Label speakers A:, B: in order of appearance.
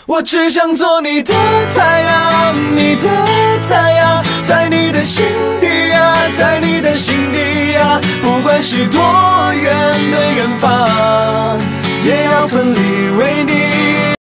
A: 我只想做你的太阳，你的